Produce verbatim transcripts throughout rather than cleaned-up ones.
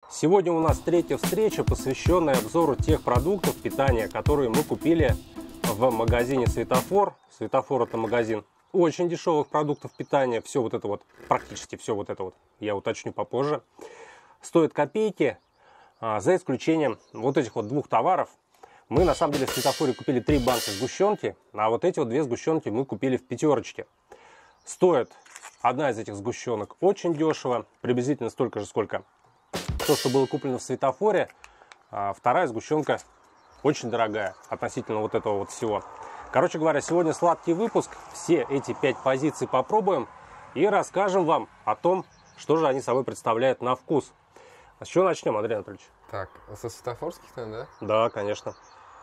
Сегодня у нас третья встреча, посвященная обзору тех продуктов питания, которые мы купили в магазине Светофор. Светофор — это магазин очень дешевых продуктов питания. Все вот это вот, практически все вот это вот, я уточню попозже, стоит копейки, за исключением вот этих вот двух товаров. Мы на самом деле в Светофоре купили три банки сгущенки, а вот эти вот две сгущенки мы купили в пятерочке. Стоит одна из этих сгущенок очень дешево, приблизительно столько же, сколько то, что было куплено в Светофоре. А вторая сгущенка очень дорогая относительно вот этого вот всего. Короче говоря, сегодня сладкий выпуск. Все эти пять позиций попробуем и расскажем вам о том, что же они собой представляют на вкус. А с чего начнем, Андрей Анатольевич? Так, со светофорских, наверное, да? Да, конечно.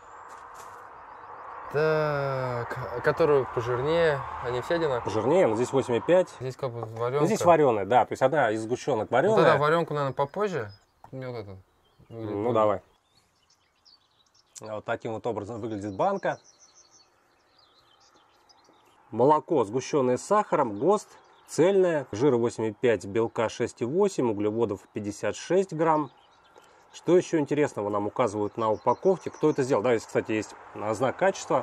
Так, которые пожирнее, они все одинаковые? Пожирнее, но здесь восемь и пять. Здесь как бы варенка. Ну, здесь вареная, да, то есть одна из сгущенок вареная. Ну, тогда варенку, наверное, попозже. Мне вот это выглядит. Ну, давай. Вот таким вот образом выглядит банка. Молоко, сгущенное с сахаром, ГОСТ, цельное, жира восемь и пять, белка шесть и восемь, углеводов пятьдесят шесть грамм. Что еще интересного нам указывают на упаковке? Кто это сделал? Да, здесь, кстати, есть знак качества.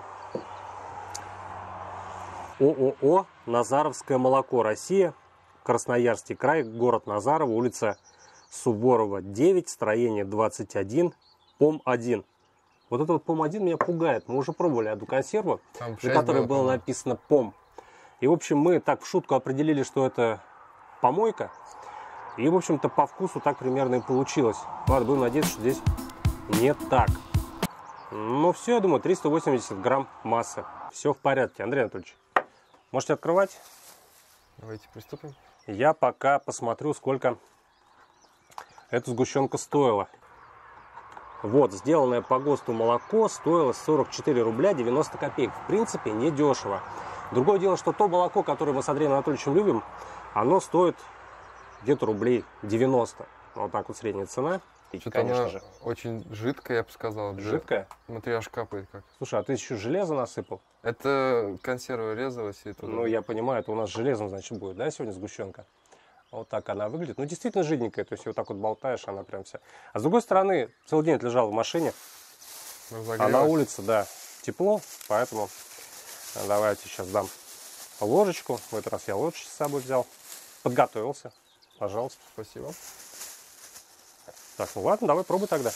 ООО «Назаровское молоко. Россия». Красноярский край, город Назарово, улица Суворова, девять, строение двадцать один, пом один. Вот этот вот пом один меня пугает. Мы уже пробовали одну консерву, на которой было написано пом. И, в общем, мы так в шутку определили, что это помойка. И, в общем-то, по вкусу так примерно и получилось. Ладно, будем надеяться, что здесь не так. Ну, все, я думаю, триста восемьдесят грамм массы. Все в порядке. Андрей Анатольевич, можете открывать? Давайте приступим. Я пока посмотрю, сколько эта сгущенка стоила. Вот, сделанное по ГОСТу молоко стоило сорок четыре рубля девяносто копеек. В принципе, не дешево. Другое дело, что то молоко, которое мы с Андреем Анатольевичем любим, оно стоит где-то рублей девяносто. Вот так вот средняя цена. Что-то она же очень жидкая, я бы сказал. Жидкая? Смотри, аж капает как. Слушай, а ты еще железо насыпал? Это консерва резалась и туда. Ну, я понимаю, это у нас с железом, значит, будет, да, сегодня сгущенка? Вот так она выглядит. Ну, действительно жиденькая, то есть вот так вот болтаешь, она прям вся. А с другой стороны, целый день лежал в машине, а на улице, да, тепло, поэтому давайте сейчас дам ложечку. В этот раз я ложечку с собой взял, подготовился. Пожалуйста. Спасибо. Так, ну ладно, давай пробуй тогда.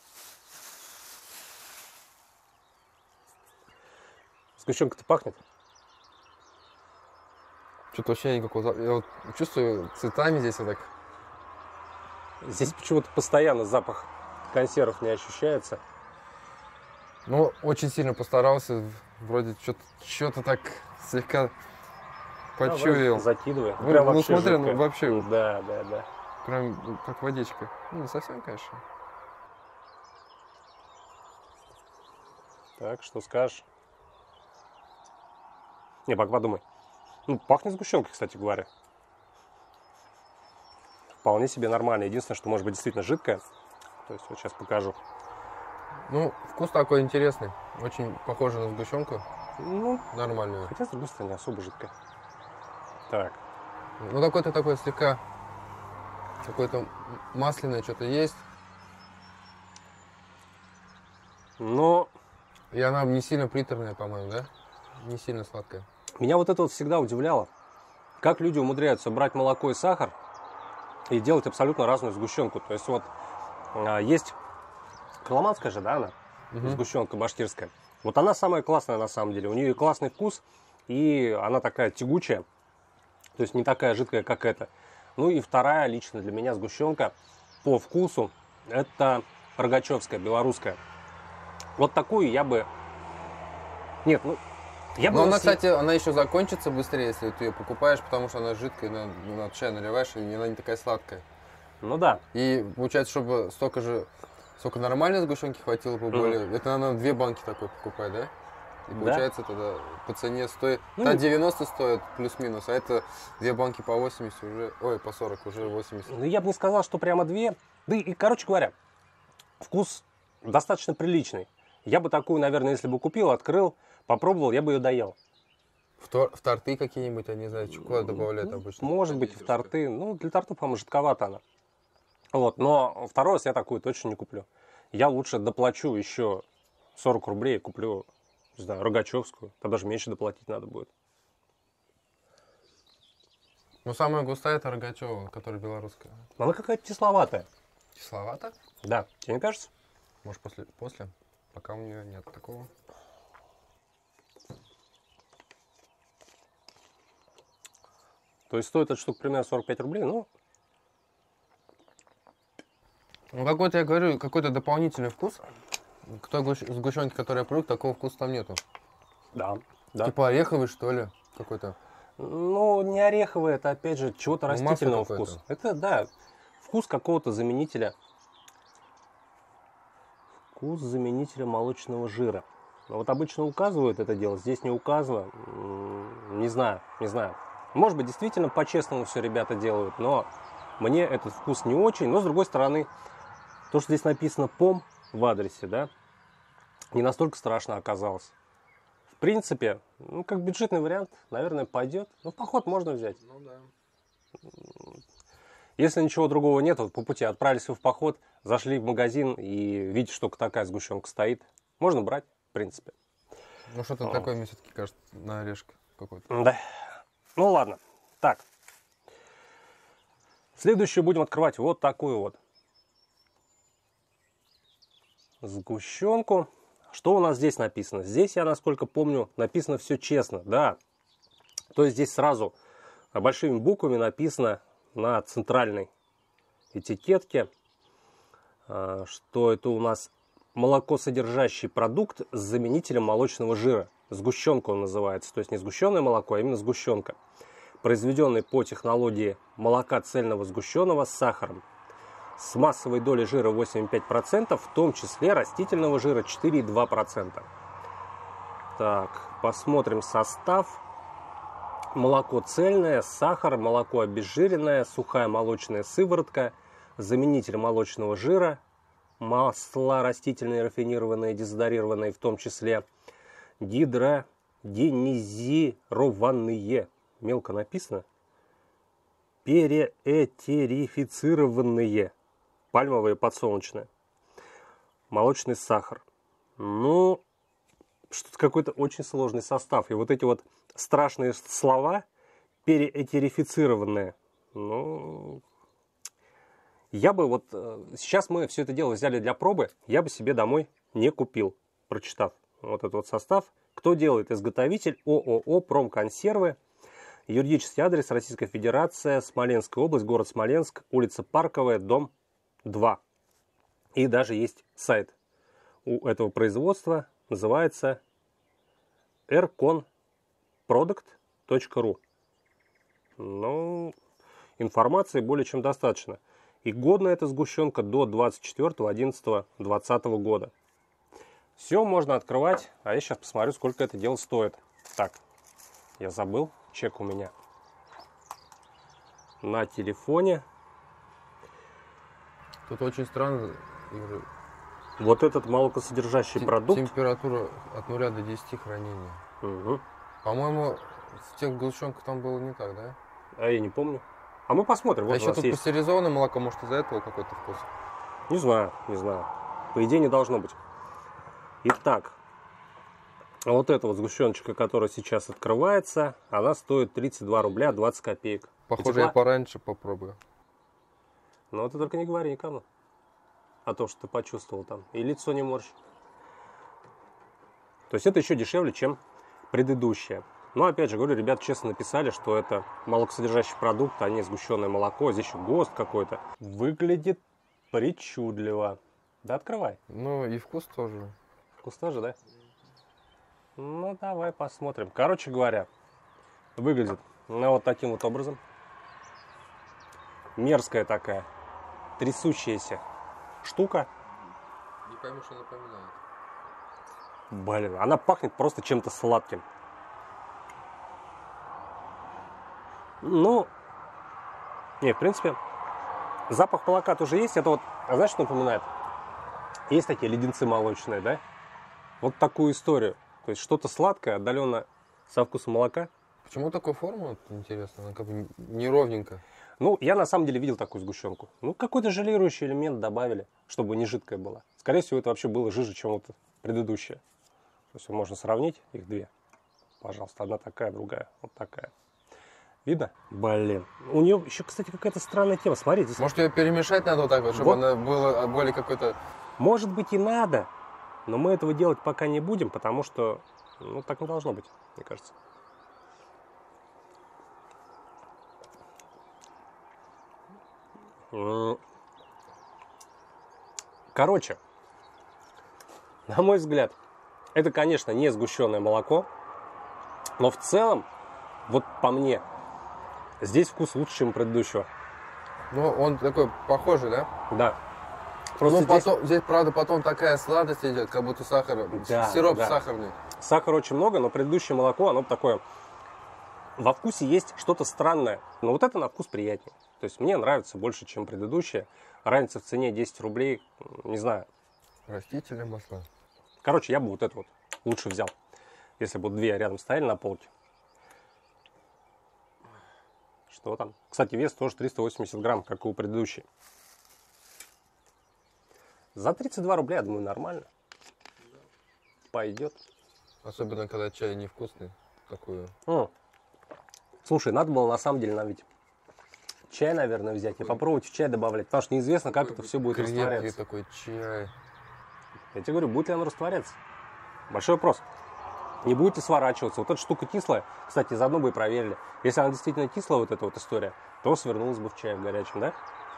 Сгущенка-то пахнет? Что-то вообще никакого. Я вот чувствую цветами здесь вот так. Здесь почему-то постоянно запах консервов не ощущается. Ну, очень сильно постарался. Вроде что-то что-то так слегка почуял. Да, закидывая. Ну, прям ну смотри, жидкое. Ну вообще. Да, да, да. Прям как водичка. Ну, не совсем, конечно. Так, что скажешь? Не, пока подумай. Ну, пахнет сгущенкой, кстати говоря. Вполне себе нормально. Единственное, что может быть действительно жидкое. То есть вот сейчас покажу. Ну, вкус такой интересный. Очень похоже на сгущенку. Ну, нормальную. Хотя, с другой стороны, не особо жидкая. Так. Ну, какой-то такой слегка... Какое-то масляное что-то есть. Но... И она не сильно приторная, по-моему, да? Не сильно сладкая. Меня вот это вот всегда удивляло. Как люди умудряются брать молоко и сахар и делать абсолютно разную сгущенку. То есть вот а, есть коломанская же, да, она? Угу. Сгущенка башкирская. Вот она самая классная на самом деле. У нее классный вкус, и она такая тягучая. То есть не такая жидкая, как эта. Ну и вторая лично для меня сгущенка по вкусу, это рогачевская, белорусская. Вот такую я бы... Нет, ну... Я бы Но она, съ... кстати, она еще закончится быстрее, если ты ее покупаешь, потому что она жидкая, на, на чай наливаешь, и она не такая сладкая. Ну да. И получается, чтобы столько же, столько нормальной сгущенки хватило бы более... Mm-hmm. Это надо две банки такой покупать, да? И получается, да? Тогда по цене стоит... Ну, та девяносто стоит плюс-минус, а это две банки по восемьдесят уже... Ой, по сорок уже восемьдесят. Ну, я бы не сказал, что прямо две. Да и, и, короче говоря, вкус достаточно приличный. Я бы такую, наверное, если бы купил, открыл, попробовал, я бы ее доел. В, тор... в торты какие-нибудь, я не знаю, куда добавляют обычно? Может быть, и в торты. Ну, для тортов, по-моему, жидковато она. Вот, но второй раз я такую точно не куплю. Я лучше доплачу еще сорок рублей и куплю, не знаю, рогачевскую. Тогда даже меньше доплатить надо будет. Ну, самая густая это Рогачева, которая белорусская. Она какая-то кисловатая. Кисловато? Да, тебе не кажется? Может, после? После? Пока у меня нет такого. То есть стоит эта штука примерно сорок пять рублей, ну... Ну, какой-то, я говорю, какой-то дополнительный вкус. К той сгущенке, которой я привык, такого вкуса там нету. Да, да. Типа ореховый, что ли, какой-то. Ну, не ореховый, это, опять же, чего-то Ну, растительного вкуса. Это, да, вкус какого-то заменителя. Вкус заменителя молочного жира. Но вот обычно указывают это дело, здесь не указано. Не знаю, не знаю. Может быть, действительно по-честному все ребята делают, но мне этот вкус не очень. Но, с другой стороны, то, что здесь написано «пом» в адресе, да, не настолько страшно оказалось. В принципе, ну, как бюджетный вариант, наверное, пойдет. Ну, в поход можно взять. Ну, да. Если ничего другого нет, вот по пути отправились вы в поход, зашли в магазин и видите, что такая сгущенка стоит, можно брать, в принципе. Ну, что-то такое мне все-таки кажется на орешке какой-то. Да. Ну, ладно. Так. Следующую будем открывать вот такую вот сгущенку. Что у нас здесь написано? Здесь, я насколько помню, написано все честно, да. То есть здесь сразу большими буквами написано на центральной этикетке, что это у нас молокосодержащий продукт с заменителем молочного жира. Сгущенка он называется, то есть не сгущенное молоко, а именно сгущенка. Произведенный по технологии молока цельного сгущенного с сахаром. С массовой долей жира восемь и пять десятых процента, в том числе растительного жира четыре и две десятых процента. Так, посмотрим состав. Молоко цельное, сахар, молоко обезжиренное, сухая молочная сыворотка, заменитель молочного жира, масла растительные, рафинированные, дезодорированные, в том числе гидрогенизированные, мелко написано, переэтерифицированные, пальмовые, подсолнечные, молочный сахар. Ну, что-то какой-то очень сложный состав. И вот эти вот страшные слова, переэтерифицированные, ну, я бы вот, сейчас мы все это дело взяли для пробы, я бы себе домой не купил, прочитав вот этот вот состав. Кто делает? Изготовитель ООО «Промконсервы». Юридический адрес: Российская Федерация, Смоленская область, город Смоленск, улица Парковая, дом два. И даже есть сайт у этого производства, называется эр кон продукт точка ру. Ну, информации более чем достаточно. И годна эта сгущенка до двадцать четвёртого одиннадцатого двадцатого года. Все можно открывать, а я сейчас посмотрю, сколько это дело стоит. Так, я забыл, чек у меня на телефоне. Тут очень странно. Вот этот молокосодержащий Тем, продукт. Температура от нуля до десяти хранения. Угу. По-моему, в тех сгущенках там было не так, да? А я не помню. А мы посмотрим. А Вот еще тут есть пастеризованное молоко, может, из-за этого какой-то вкус? Не знаю, не знаю. По идее, не должно быть. Итак, вот эта вот сгущеночка, которая сейчас открывается, она стоит тридцать два рубля двадцать копеек. Похоже, Тепла? я пораньше попробую. Ну, ты только не говори никому о том, что ты почувствовал там. И лицо не морщи. То есть это еще дешевле, чем предыдущая. Но опять же, говорю, ребята честно написали, что это молокосодержащий продукт, а не сгущенное молоко. Здесь еще ГОСТ какой-то. Выглядит причудливо. Да открывай. Ну и вкус тоже. Вкус тоже, да? Ну, давай посмотрим. Короче говоря, выглядит ну, вот таким вот образом. Мерзкая такая, трясущаяся штука. Не пойму, что напоминает. Блин, она пахнет просто чем-то сладким. Ну, не, в принципе, запах молока тоже есть. Это вот, а знаешь, что напоминает? Есть такие леденцы молочные, да? Вот такую историю. То есть что-то сладкое, отдаленно со вкусом молока. Почему такая форма, интересно, она как бы неровненькая? Ну, я на самом деле видел такую сгущенку. Ну, какой-то желирующий элемент добавили, чтобы не жидкая была. Скорее всего, это вообще было жиже, чем вот предыдущее. То есть можно сравнить их две. Пожалуйста, одна такая, другая вот такая. Видно? Блин. У нее еще, кстати, какая-то странная тема. Смотрите. Здесь... Может, ее перемешать надо вот так вот, чтобы вот. Она была более какой-то... Может быть и надо, но мы этого делать пока не будем, потому что, ну, так не должно быть, мне кажется. Короче, на мой взгляд, это, конечно, не сгущенное молоко, но в целом, вот по мне, здесь вкус лучше, чем у предыдущего. Ну, он такой похожий, да? Да. Просто ну, здесь... Потом, здесь, правда, потом такая сладость идет, как будто сахар, да, сироп да. сахарный. Сахара очень много, но предыдущее молоко, оно такое... Во вкусе есть что-то странное, но вот это на вкус приятнее. То есть мне нравится больше, чем предыдущее. Разница в цене десять рублей, не знаю. Растительные масла. Короче, я бы вот это вот лучше взял, если бы вот две рядом стояли на полке. Что там? Кстати, вес тоже триста восемьдесят грамм, как и у предыдущей. За тридцать два рубля, я думаю, нормально. Пойдет. Особенно, когда чай невкусный. Такую. М. Слушай, надо было на самом деле нам ведь чай, наверное, взять и попробовать в чай добавлять, потому что неизвестно, как это все будет растворяться. Такой чай. Я тебе говорю, будет ли оно растворяться? Большой вопрос. Не будет ли сворачиваться? Вот эта штука кислая. Кстати, заодно бы и проверили. Если она действительно кислая, вот эта вот история, то свернулась бы в чае в горячем, да?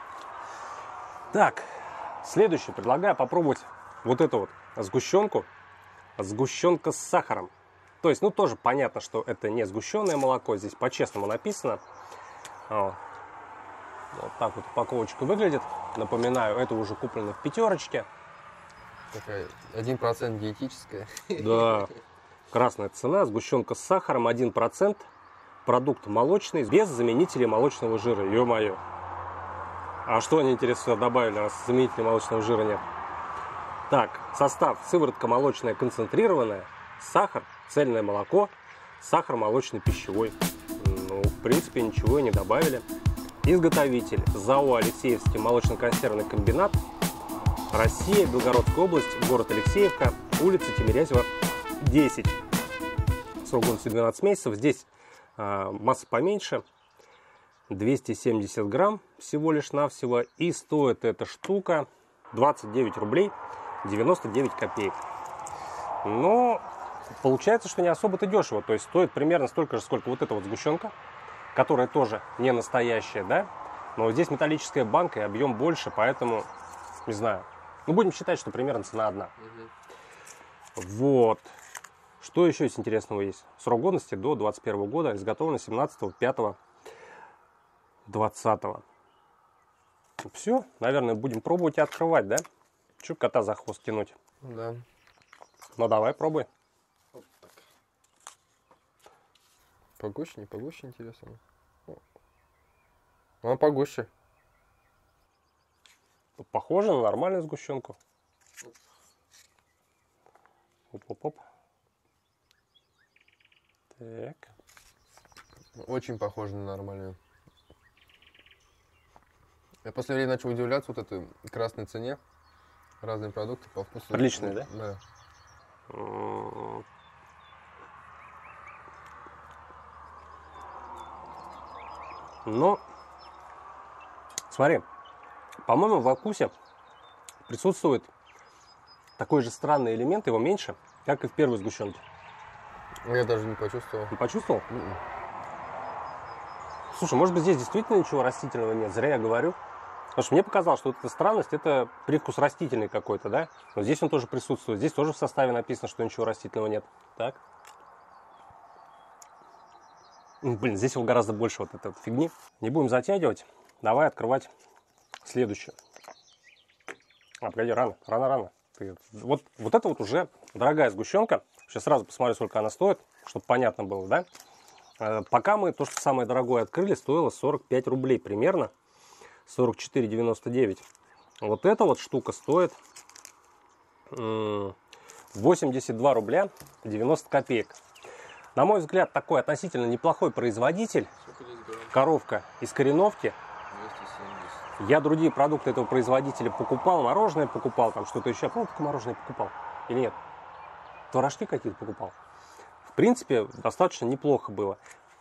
Так, следующее. Предлагаю попробовать вот эту вот сгущенку. Сгущенка с сахаром. То есть, ну, тоже понятно, что это не сгущенное молоко. Здесь по-честному написано. Вот. Вот так вот упаковочка выглядит. Напоминаю, это уже куплено в пятерочке. Такая один процент диетическая. Да. Красная цена. Сгущенка с сахаром один процент. Продукт молочный, без заменителей молочного жира. Ё-моё. А что они, интересно, добавили, раз заменителей молочного жира нет? Так, состав: сыворотка молочная концентрированная, сахар, цельное молоко, сахар молочный пищевой. Ну, в принципе, ничего и не добавили. Изготовитель: ЗАО Алексеевский молочно-консервный комбинат, Россия, Белгородская область, город Алексеевка, улица Тимирязева, десять. Срок годности двенадцать месяцев. Здесь а, масса поменьше, двести семьдесят грамм всего лишь навсего. И стоит эта штука двадцать девять рублей девяносто девять копеек. Но получается, что не особо-то дешево. То есть стоит примерно столько же, сколько вот эта вот сгущенка, которая тоже не настоящая, да? Но здесь металлическая банка и объем больше, поэтому, не знаю. Ну, будем считать, что примерно цена одна. Угу. Вот. Что еще из интересного есть? Срок годности до двадцать первого года, изготовлено семнадцатого пятого двадцатого. Все, наверное, будем пробовать и открывать, да? Че кота за хвост тянуть? Да. Ну, давай, пробуй. Вот так. Погуще, не погуще, интересно. Она погуще. Похоже на нормальную сгущенку. Оп-оп-оп. Так. Очень похоже на нормальную. Я в последнее время начал удивляться вот этой красной цене. Разные продукты по вкусу. Приличные, да? Да. Но, смотри, по-моему, во вкусе присутствует такой же странный элемент, его меньше, как и в первой сгущенке. Я даже не почувствовал. Не почувствовал? Mm-mm. Слушай, может быть, здесь действительно ничего растительного нет, зря я говорю. Потому что мне показалось, что вот эта странность, это привкус растительный какой-то, да? Но здесь он тоже присутствует. Здесь тоже в составе написано, что ничего растительного нет. Так. Блин, здесь его гораздо больше вот этой вот фигни. Не будем затягивать. Давай открывать следующее. А, погоди, рано, рано, рано. Вот, вот это вот уже дорогая сгущенка. Сейчас сразу посмотрю, сколько она стоит, чтобы понятно было, да? Пока мы то, что самое дорогое открыли, стоило сорок пять рублей примерно. сорок четыре девяносто девять. Вот эта вот штука стоит восемьдесят два рубля девяносто копеек. На мой взгляд, такой относительно неплохой производитель. Коровка из Кореновки. двести семьдесят. Я другие продукты этого производителя покупал, мороженое покупал, там что-то еще. Помню, только мороженое покупал или нет? Творожки какие-то покупал. В принципе, достаточно неплохо было.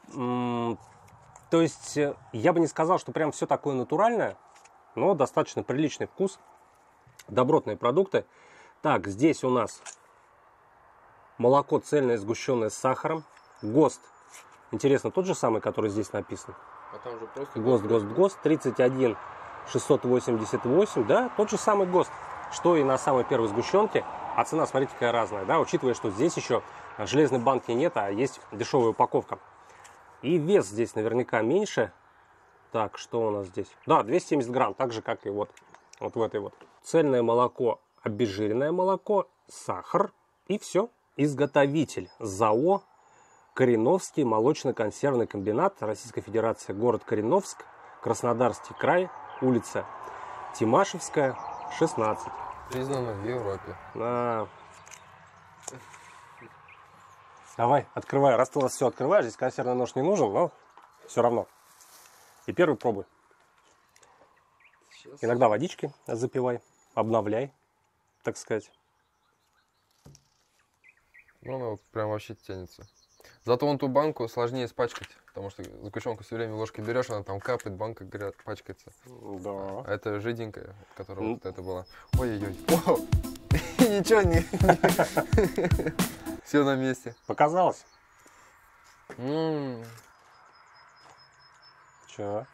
То есть, я бы не сказал, что прям все такое натуральное, но достаточно приличный вкус. Добротные продукты. Так, здесь у нас молоко цельное, сгущенное с сахаром. ГОСТ. Интересно, тот же самый, который здесь написан? А там же просто ГОСТ, ГОСТ, ГОСТ. тридцать один шестьсот восемьдесят восемь. Да, тот же самый ГОСТ, что и на самой первой сгущенке. А цена, смотрите, какая разная. Да, учитывая, что здесь еще железной банки нет, а есть дешевая упаковка. И вес здесь наверняка меньше. Так, что у нас здесь? Да, двести семьдесят грамм, так же, как и вот, вот в этой вот. Цельное молоко, обезжиренное молоко, сахар и все. Изготовитель ЗАО Кореновский молочно-консервный комбинат, Российская Федерация, город Кореновск, Краснодарский край, улица Тимашевская, шестнадцать. Признано в Европе. А. Давай, открывай. Раз ты у нас все открываешь, здесь консервный нож не нужен, но все равно. И первый пробуй. Сейчас. Иногда водички запивай, обновляй, так сказать. Ну, она прям вообще тянется. Зато вон ту банку сложнее испачкать, потому что сгущенку все время ложкой берешь, она там капает, банка, говорят, пачкается. Да. А это жиденькая, которая вот это была. Ой-ой-ой. Ничего не... Все на месте. Показалось? Че?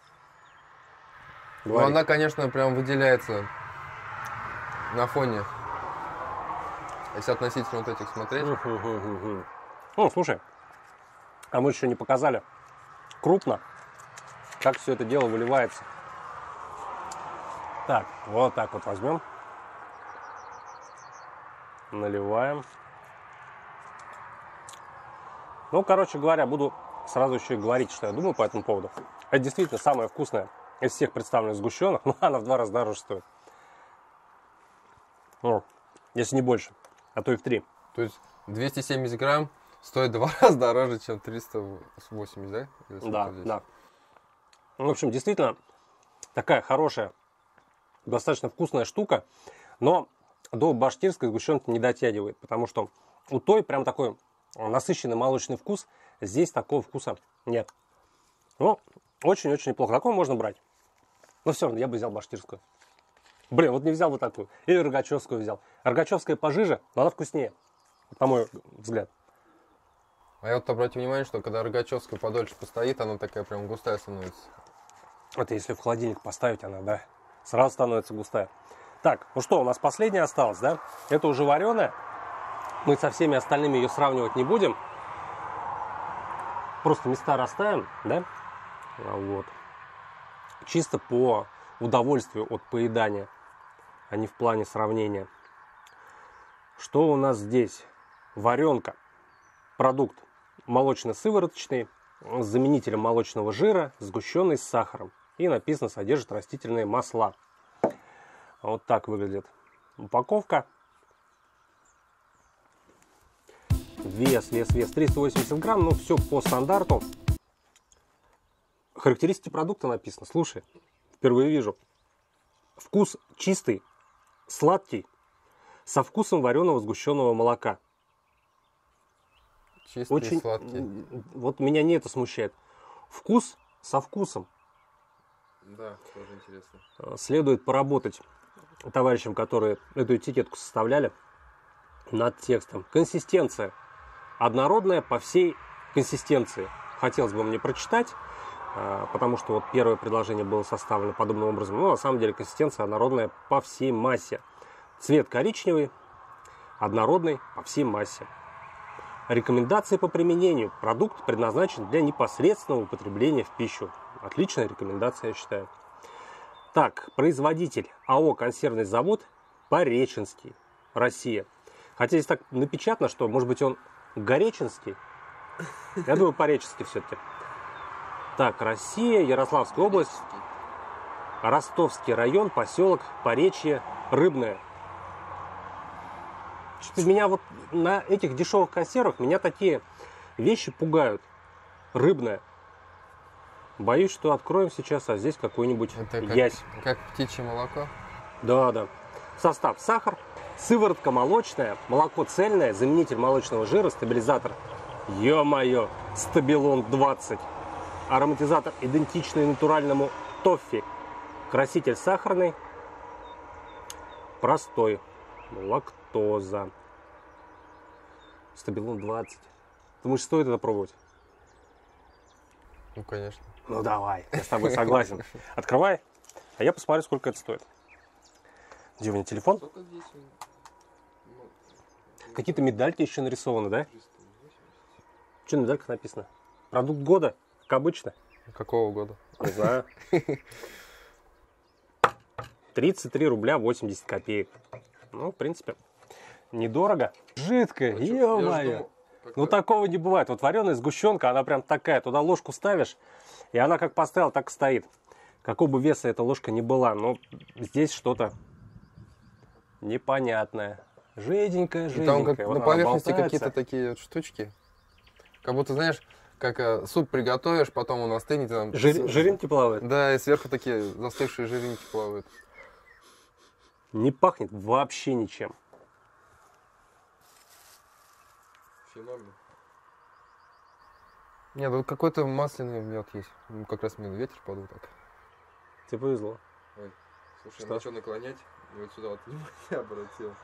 Ну, она, конечно, прям выделяется на фоне. Если относительно вот этих смотреть. Ну, слушай, а мы еще не показали крупно, как все это дело выливается. Так, вот так вот возьмем. Наливаем. Ну, короче говоря, буду сразу еще и говорить, что я думаю по этому поводу. Это действительно самое вкусное из всех представленных сгущенных, но она в два раза дороже стоит. Ну, если не больше, а то и в три. То есть двести семьдесят грамм стоит два раза дороже, чем триста восемьдесят, да? Да, да. В общем, действительно, такая хорошая, достаточно вкусная штука, но до башкирской сгущенки не дотягивает, потому что у той прям такой насыщенный молочный вкус, здесь такого вкуса нет. Ну, очень-очень неплохо. Такое можно брать. Но все равно я бы взял башкирскую. Блин, вот не взял бы такую. Или рогачевскую взял. Рогачевская пожиже, но она вкуснее, на мой взгляд. А я вот обратил внимание, что когда рогачевская подольше постоит, она такая прям густая становится. Это если в холодильник поставить, она, да, сразу становится густая. Так, ну что, у нас последняя осталась, да? Это уже вареная. Мы со всеми остальными ее сравнивать не будем. Просто места расставим, да? Вот. Чисто по удовольствию от поедания, а не в плане сравнения. Что у нас здесь? Варенка. Продукт молочно-сывороточный, с заменителем молочного жира, сгущенный с сахаром. И написано, содержит растительные масла. Вот так выглядит упаковка. Вес, вес, вес триста восемьдесят грамм, ну все по стандарту. Характеристики продукта написано. Слушай, впервые вижу. Вкус чистый, сладкий, со вкусом вареного сгущенного молока. Чистый, очень сладкий. Вот меня не это смущает. Вкус со вкусом. Да, тоже интересно. Следует поработать товарищам, которые эту этикетку составляли, над текстом. Консистенция однородная по всей консистенции. Хотелось бы мне прочитать, потому что вот первое предложение было составлено подобным образом. Но на самом деле консистенция однородная по всей массе. Цвет коричневый, однородный по всей массе. Рекомендации по применению. Продукт предназначен для непосредственного употребления в пищу. Отличная рекомендация, я считаю. Так, производитель АО «Консервный завод» Пореченский, Россия. Хотя здесь так напечатано, что, может быть, он Гореченский. Я думаю, Пореченский все-таки. Так, Россия, Ярославская область, Ростовский район, поселок Поречье, Рыбное. Что-то меня вот на этих дешевых консервах, меня такие Вещи пугают. Рыбная. Боюсь, что откроем сейчас, а здесь какой-нибудь ясь. Как птичье молоко? Да, да. Состав: сахар, сыворотка молочная, молоко цельное, заменитель молочного жира, стабилизатор. Ё-моё, Стабилон двадцать. Ароматизатор, идентичный натуральному тоффи. Краситель сахарный. Простой. Лактоза. Стабилон двадцать. Думаешь, стоит это пробовать? Ну, конечно. Ну, давай, я с тобой согласен. Открывай, а я посмотрю, сколько это стоит. Где у меня телефон? Какие-то медальки еще нарисованы, да? Что на медальках написано? Продукт года, как обычно. Какого года? Не знаю. тридцать три рубля восемьдесят копеек. Ну, в принципе, недорого. Жидкое, ё-моё. Ну, такого не бывает. Вот вареная сгущенка, она прям такая. Туда ложку ставишь, и она как поставила, так и стоит. Какого бы веса эта ложка ни была, но здесь что-то непонятное. Жиденькое, жиденькое. Там как вот на поверхности какие-то такие вот штучки. Как будто, знаешь, как э, суп приготовишь, потом он остынет. Там... Жир, жиринки плавают? Да, и сверху такие застывшие жиринки плавают. Не пахнет вообще ничем. Феномен. Нет, вот какой-то масляный мед есть. Ну, как раз мне ветер подул так. Тебе повезло. Ой, слушай, что? Начал наклонять, и вот сюда вот я обратился.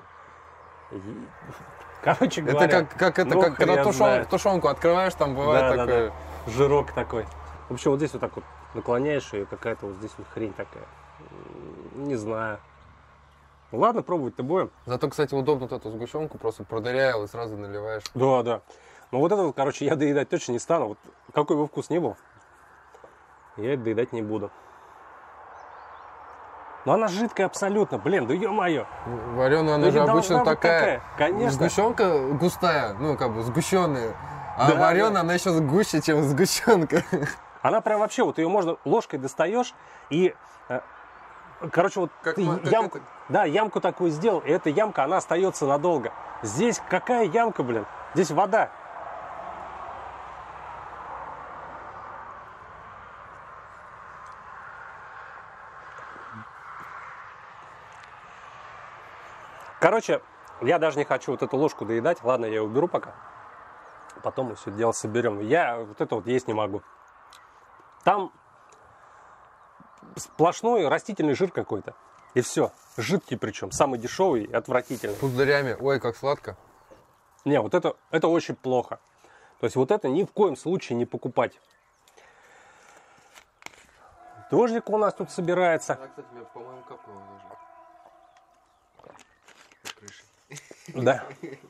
Короче говоря, это как, как это, ну, как когда тушен, тушенку открываешь, там бывает да, такое. Да, да. Жирок такой. В общем, вот здесь вот так вот наклоняешь, и какая-то вот здесь вот хрень такая. Не знаю. Ладно, пробовать-то будем. Зато, кстати, удобно вот эту сгущенку просто продырял и сразу наливаешь. Да, да. Но вот это вот, короче, я доедать точно не стану. Вот какой бы вкус ни был, я это доедать не буду. Но она жидкая абсолютно, блин, да ё-моё. Вареная, она да же обычно такая. такая. Конечно. Сгущенка густая, ну как бы сгущенная. А да, вареная, да. она еще гуще, чем сгущенка. Она прям вообще, вот ее можно ложкой достаешь и, короче, вот как ты как ямку, это? да, ямку такую сделал, и эта ямка, она остается надолго. Здесь какая ямка, блин? Здесь вода. Короче, я даже не хочу вот эту ложку доедать. Ладно, я ее уберу пока. Потом мы все это дело соберем. Я вот это вот есть не могу. Там сплошной растительный жир какой-то. И все. Жидкий причем. Самый дешевый и отвратительный. Пузырями. Ой, как сладко. Не, вот это, это очень плохо. То есть вот это ни в коем случае не покупать. Дождик у нас тут собирается. Она, кстати, мне, по-моему, капнула даже. Да.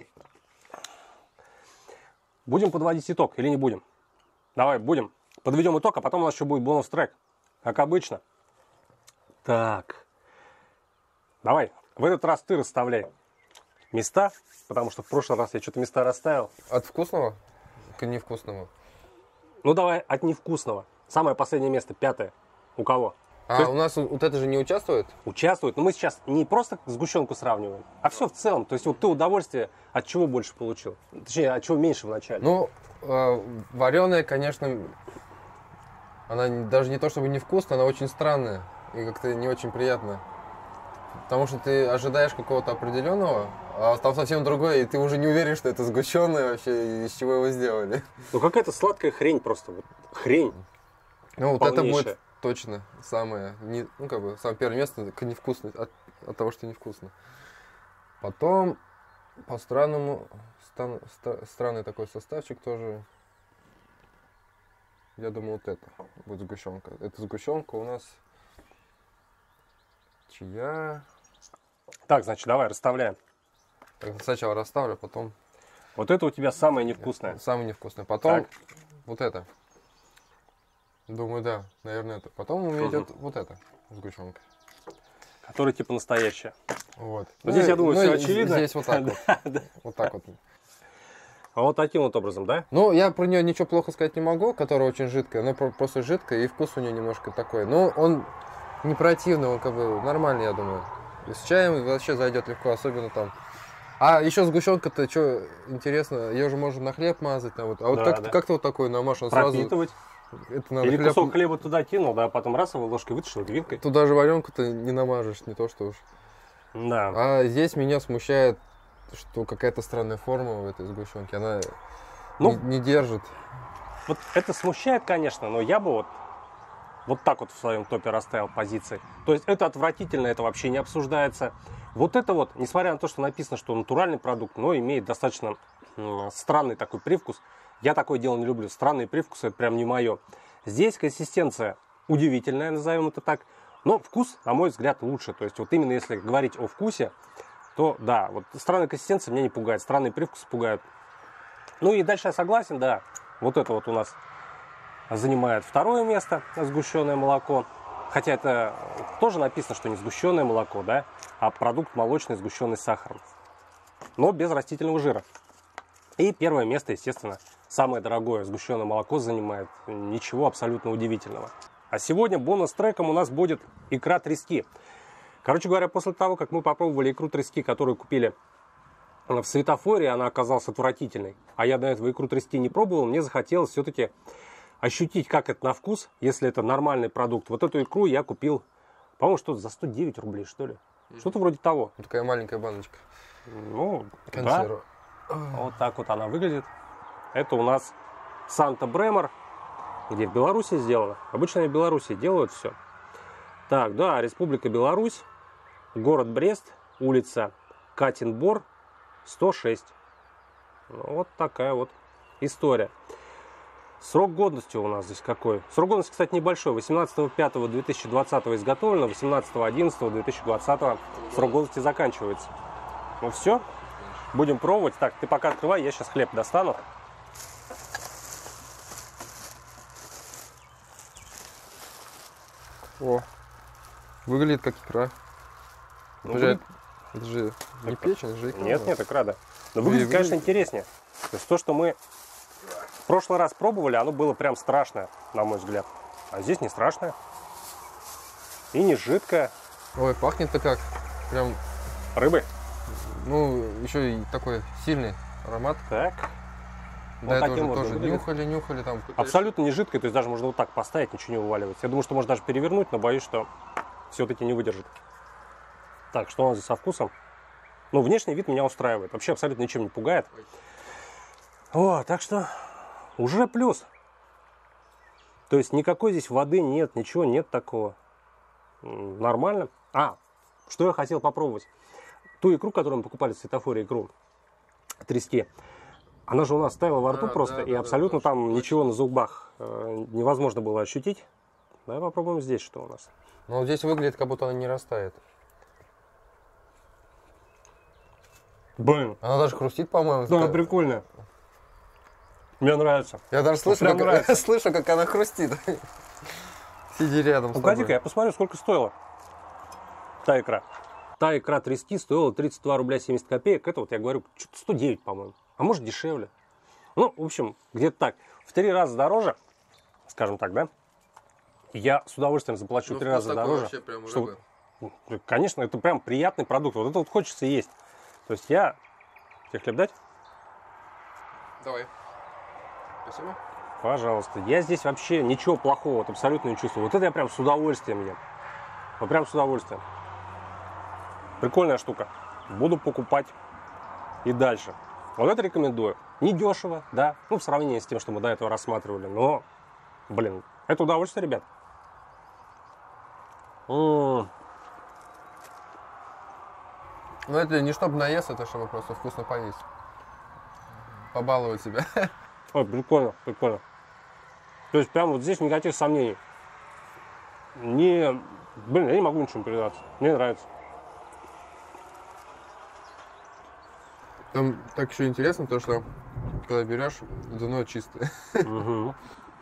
Будем подводить итог или не будем? Давай, будем. Подведем итог, а потом у нас еще будет бонус-трек. Как обычно. Так. Давай, в этот раз ты расставляй места, потому что в прошлый раз я что-то места расставил. От вкусного к невкусному? Ну давай от невкусного. Самое последнее место, пятое. У кого? А, есть, у нас вот это же не участвует? Участвует. Но мы сейчас не просто сгущенку сравниваем, а все в целом. То есть вот ты удовольствие от чего больше получил? Точнее, от чего меньше в начале? Ну, э, вареная, конечно, она даже не то чтобы невкусная, она очень странная и как-то не очень приятная. Потому что ты ожидаешь какого-то определенного, а там совсем другое, и ты уже не уверен, что это сгущенное вообще, и из чего его сделали. Ну какая-то сладкая хрень просто. Вот. Хрень. Ну вот это будет точно самое, не, ну как бы, самое первое место к невкусной, от, от того, что невкусно. Потом по странному, стан, ста, странный такой составчик тоже. Я думаю, вот это будет сгущенка. Это сгущенка у нас чья? Так, значит, давай расставляем. Так, сначала расставлю, потом... Вот это у тебя самое невкусное. Самое невкусное. Потом так. Вот это. Думаю, да, наверное, это. Потом у меня угу. идет вот это, сгущенка. Которая типа настоящая. Вот. Ну, здесь, я думаю, ну, все очевидно. Здесь вот так вот. Вот так вот. А вот таким вот образом, да? Ну, я про нее ничего плохо сказать не могу, которая очень жидкая. Она просто жидкая, и вкус у нее немножко такой. Но он не противный, он как бы нормальный, я думаю. С чаем вообще зайдет легко, особенно там А еще сгущенка-то, что интересно, ее же можно на хлеб мазать. На вот. А вот Да, как, да. как ты вот такой намажешь? Он сразу... Пропитывать. Это надо Или хлеб... кусок хлеба туда кинул, да, потом раз его ложкой вытащил, вилкой. Тут даже варенку-то не намажешь, не то что уж. Да. А здесь меня смущает, что какая-то странная форма в этой сгущенке. Она Ну, не, не держит. Вот это смущает, конечно, но я бы вот, вот так вот в своем топе расставил позиции. То есть это отвратительно, это вообще не обсуждается. Вот это вот, несмотря на то, что написано, что натуральный продукт, но имеет достаточно м, странный такой привкус. Я такое дело не люблю. Странный привкус, это прям не мое. Здесь консистенция удивительная, назовем это так. Но вкус, на мой взгляд, лучше. То есть вот именно если говорить о вкусе, то да, вот странная консистенция меня не пугает, странный привкус пугает. Ну и дальше я согласен, да. Вот это вот у нас занимает второе место, сгущенное молоко. Хотя это тоже написано, что не сгущенное молоко, да, а продукт молочный, сгущенный с сахаром. Но без растительного жира. И первое место, естественно, самое дорогое сгущенное молоко занимает. Ничего абсолютно удивительного. А сегодня бонус-треком у нас будет икра трески. Короче говоря, после того, как мы попробовали икру трески, которую купили в светофоре, она оказалась отвратительной. А я до этого икру трески не пробовал, мне захотелось все-таки ощутить, как это на вкус, если это нормальный продукт. Вот эту икру я купил, по-моему, что-то за сто девять рублей, что ли. Что-то вроде того. Такая маленькая баночка. Ну, консерва. Да. Вот так вот она выглядит. Это у нас Санта Бремор, где в Беларуси сделано. Обычно в Беларуси делают все. Так, да, Республика Беларусь, город Брест, улица Катин-Бор, сто шесть. Ну, вот такая вот история. Срок годности у нас здесь какой? Срок годности, кстати, небольшой. восемнадцатого пятого две тысячи двадцатого изготовлено, восемнадцатого одиннадцатого две тысячи двадцатого срок годности заканчивается. Ну все, будем пробовать. Так, ты пока открывай, я сейчас хлеб достану. О, выглядит как икра. Ну, это, же, выглядит... это же не печень, это же икра. Нет, да. нет, икра, да. Но выглядит, Вы- конечно, интереснее. То есть то, что мы в прошлый раз пробовали, оно было прям страшное, на мой взгляд. А здесь не страшное. И не жидкое. Ой, пахнет-то как. Прям, Рыбы. ну, еще и такой сильный аромат. Так. До Вот этого таким же вот тоже выглядит. нюхали, нюхали там. Абсолютно не жидкое, то есть даже можно вот так поставить, ничего не вываливается. Я думаю, что можно даже перевернуть, но боюсь, что все-таки не выдержит. Так, что у нас здесь со вкусом? Ну, внешний вид меня устраивает. Вообще абсолютно ничем не пугает. О, так что уже плюс. То есть никакой здесь воды нет, ничего нет такого. М, Нормально. А, что я хотел попробовать. Ту икру, которую мы покупали в светофоре, икру трески, она же у нас стояла во рту А, просто, да, и да, абсолютно да, там точно. ничего на зубах э, невозможно было ощутить. Давай попробуем здесь, что у нас. Но вот здесь выглядит, как будто она не растает. Блин, Она даже хрустит, по-моему. да, Ска- прикольно. Мне нравится. Я даже слышу, прям как, нравится. слышу, как она хрустит. Сиди рядом с Погоди-ка, тобой. я посмотрю, сколько стоила та икра. Та икра трески стоила тридцать два рубля семьдесят копеек. Это вот я говорю, что-то сто девять, по-моему. А может дешевле. Ну, в общем, где-то так. В три раза дороже, скажем так, да? Я с удовольствием заплачу в три раза дороже. Что- Ну, конечно, это прям приятный продукт. Вот это вот хочется есть. То есть я... Тебе хлеб дать? Давай. Спасибо. Пожалуйста. Я здесь вообще ничего плохого вот, абсолютно не чувствую. Вот это я прям с удовольствием ем. Вот прям с удовольствием. Прикольная штука. Буду покупать и дальше. Вот это рекомендую. Не дешево, да. Ну, в сравнении с тем, что мы до этого рассматривали. Но, блин, это удовольствие, ребят. М-м. Ну это не чтобы наесться, это чтобы просто вкусно поесть. Побаловать себя. Ой, прикольно, прикольно. То есть прям вот здесь никаких сомнений. Не, блин, я не могу ничем передаться. Мне нравится. Там так еще интересно, то что когда берешь, дно чистое. Мгм.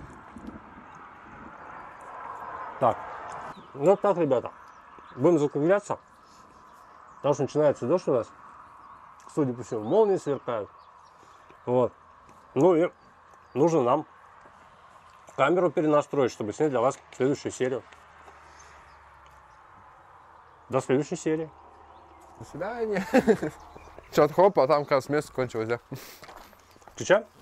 Так, вот так, ребята. Будем закругляться. Потому что начинается дождь у нас. Судя по всему, молнии сверкают. Вот. Ну и нужно нам камеру перенастроить, чтобы снять для вас следующую серию. До следующей серии. До свидания. Чат хоп, а там, кажется, место кончилось, да? Чё-чё?